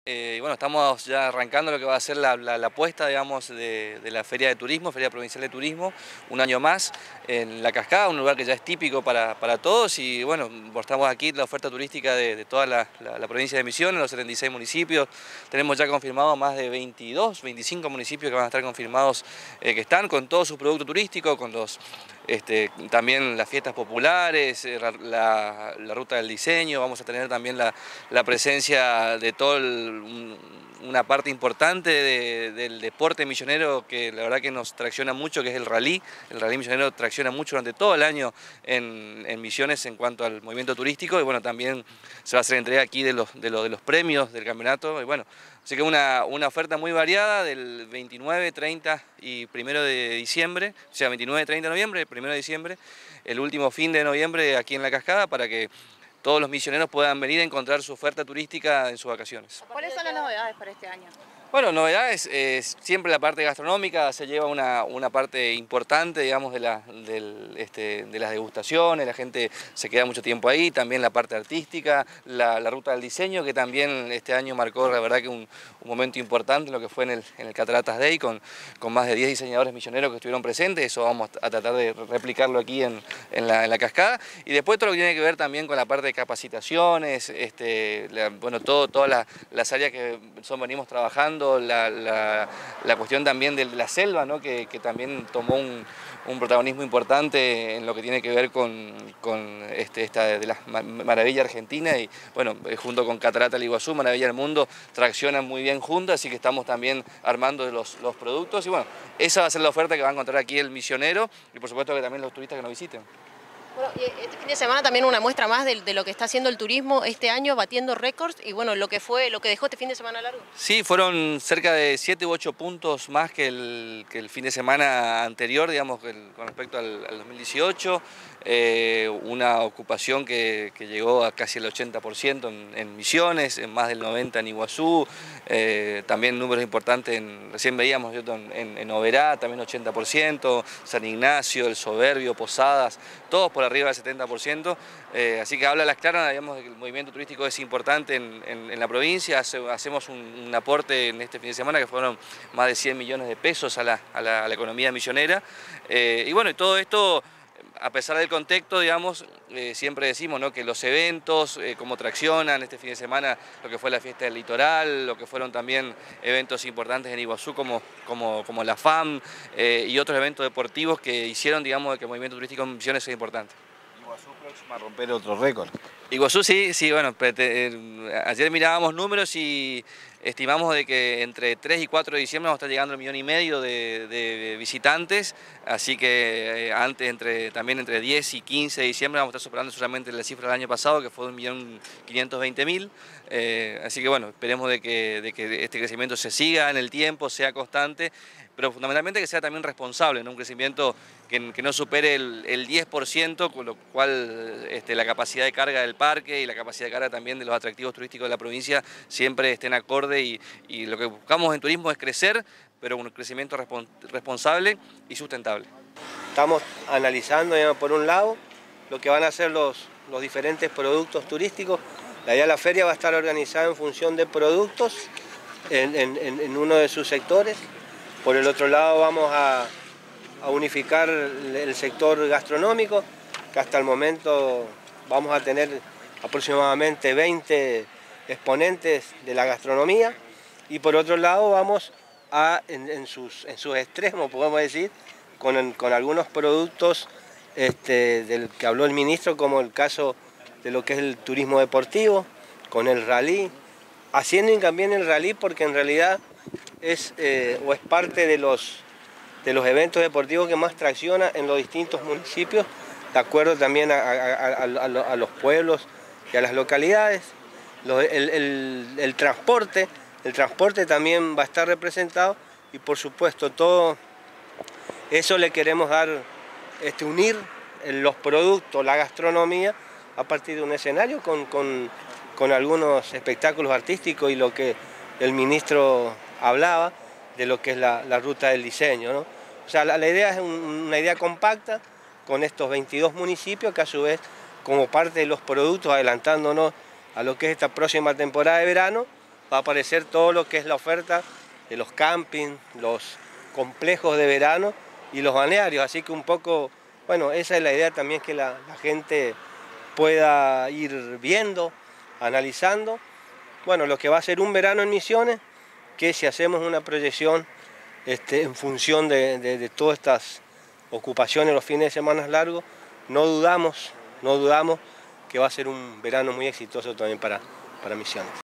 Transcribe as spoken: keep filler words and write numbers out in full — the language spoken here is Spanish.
Eh, y bueno, estamos ya arrancando lo que va a ser la, la, la puesta, digamos, de, de la Feria de Turismo, Feria Provincial de Turismo, un año más en La Cascada, un lugar que ya es típico para, para todos y bueno, mostramos aquí la oferta turística de, de toda la, la, la provincia de Misiones, los setenta y seis municipios. Tenemos ya confirmados más de veintidós, veinticinco municipios que van a estar confirmados, eh, que están con todo su producto turístico, con los Este, también las fiestas populares, la, la ruta del diseño. Vamos a tener también la, la presencia de todo el, un, una parte importante de, del deporte misionero que la verdad que nos tracciona mucho, que es el rally. El rally misionero tracciona mucho durante todo el año en, en Misiones en cuanto al movimiento turístico y bueno, también se va a hacer entrega aquí de los, de los, de los premios del campeonato y bueno, así que una, una oferta muy variada del veintinueve, treinta y primero de diciembre, o sea, veintinueve, treinta de noviembre, primero de diciembre, el último fin de noviembre aquí en La Cascada para que todos los misioneros puedan venir a encontrar su oferta turística en sus vacaciones. ¿Cuáles son las novedades para este año? Bueno, novedades, eh, siempre la parte gastronómica se lleva una, una parte importante, digamos, de, la, del, este, de las degustaciones, la gente se queda mucho tiempo ahí, también la parte artística, la, la ruta del diseño, que también este año marcó, la verdad, que un, un momento importante en lo que fue en el, en el Cataratas Day, con, con más de diez diseñadores misioneros que estuvieron presentes. Eso vamos a tratar de replicarlo aquí en, en, la, en la Cascada. Y después todo lo que tiene que ver también con la parte de capacitaciones, este, la, bueno, todo, todas las, las áreas que son, venimos trabajando. La, la, la cuestión también de la selva, ¿no? que, que también tomó un, un protagonismo importante en lo que tiene que ver con, con este, esta de la maravilla argentina y bueno, junto con Catarata del Iguazú, Maravilla del Mundo, traccionan muy bien juntas, así que estamos también armando los, los productos y bueno, esa va a ser la oferta que va a encontrar aquí el misionero y por supuesto que también los turistas que nos visiten. Bueno, y este fin de semana también una muestra más de, de lo que está haciendo el turismo este año, batiendo récords y bueno, lo que fue, lo que dejó este fin de semana largo. Sí, fueron cerca de siete u ocho puntos más que el, que el fin de semana anterior, digamos, el, con respecto al, al dos mil dieciocho, eh, una ocupación que, que llegó a casi el ochenta por ciento en, en Misiones, en más del noventa por ciento en Iguazú, eh, también números importantes, en, recién veíamos en, en, en Oberá, también ochenta por ciento, San Ignacio, El Soberbio, Posadas, todos por arriba del setenta por ciento, eh, así que habla a las claras, digamos, de que el movimiento turístico es importante en, en, en la provincia. Hace, hacemos un, un aporte en este fin de semana que fueron más de cien millones de pesos a la, a la, a la economía misionera, eh, y bueno, y todo esto, a pesar del contexto, digamos, eh, siempre decimos, ¿no?, que los eventos, eh, cómo traccionan este fin de semana, lo que fue la fiesta del litoral, lo que fueron también eventos importantes en Iguazú como, como, como la F A M eh, y otros eventos deportivos que hicieron, digamos, que el movimiento turístico en Misiones sea importante. Iguazú próxima a romper otro récord. Iguazú sí, sí, bueno, ayer mirábamos números y estimamos de que entre tres y cuatro de diciembre vamos a estar llegando al millón y medio de, de visitantes, así que antes, entre, también entre diez y quince de diciembre vamos a estar superando solamente la cifra del año pasado, que fue de un millón quinientos veinte mil, eh, así que bueno, esperemos de que, de que este crecimiento se siga en el tiempo, sea constante, pero fundamentalmente que sea también responsable, ¿no? Un crecimiento que, que no supere el, el diez por ciento, con lo cual este, la capacidad de carga del parque y la capacidad de carga también de los atractivos turísticos de la provincia siempre estén acorde y, y lo que buscamos en turismo es crecer, pero un crecimiento responsable y sustentable. Estamos analizando, digamos, por un lado lo que van a ser los, los diferentes productos turísticos. La idea de la feria va a estar organizada en función de productos en, en, en uno de sus sectores. Por el otro lado vamos a, a unificar el sector gastronómico, que hasta el momento vamos a tener aproximadamente veinte exponentes de la gastronomía. Y por otro lado vamos a, en, en, sus, en sus extremos, podemos decir, con, con algunos productos este, del que habló el ministro, como el caso de lo que es el turismo deportivo, con el rally, haciendo hincapié en el rally porque en realidad es, eh, o es parte de los, de los eventos deportivos que más tracciona en los distintos municipios, de acuerdo también a, a, a, a, a los pueblos y a las localidades. Los, el, el, el transporte, el transporte también va a estar representado y por supuesto todo eso le queremos dar, este, unir los productos, la gastronomía, a partir de un escenario con, con, con algunos espectáculos artísticos y lo que el ministro hablaba de lo que es la, la ruta del diseño, ¿no? O sea, la, la idea es un, una idea compacta con estos veintidós municipios que a su vez, como parte de los productos, adelantándonos a lo que es esta próxima temporada de verano, va a aparecer todo lo que es la oferta de los campings, los complejos de verano y los balnearios, así que un poco, bueno, esa es la idea también, que la, la gente pueda ir viendo, analizando, bueno, lo que va a ser un verano en Misiones, que si hacemos una proyección este, en función de, de, de todas estas ocupaciones los fines de semana largos, no dudamos, no dudamos que va a ser un verano muy exitoso también para, para Misiones.